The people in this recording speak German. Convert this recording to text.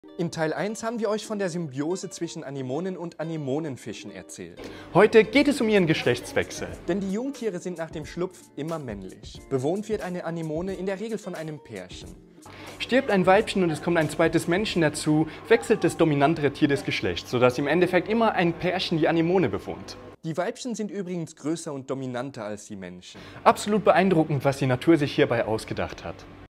In Teil 1 haben wir euch von der Symbiose zwischen Anemonen und Anemonenfischen erzählt. Heute geht es um ihren Geschlechtswechsel. Denn die Jungtiere sind nach dem Schlupf immer männlich. Bewohnt wird eine Anemone in der Regel von einem Pärchen. Stirbt ein Weibchen und es kommt ein zweites Männchen dazu, wechselt das dominantere Tier des Geschlechts, sodass im Endeffekt immer ein Pärchen die Anemone bewohnt. Die Weibchen sind übrigens größer und dominanter als die Männchen. Absolut beeindruckend, was die Natur sich hierbei ausgedacht hat.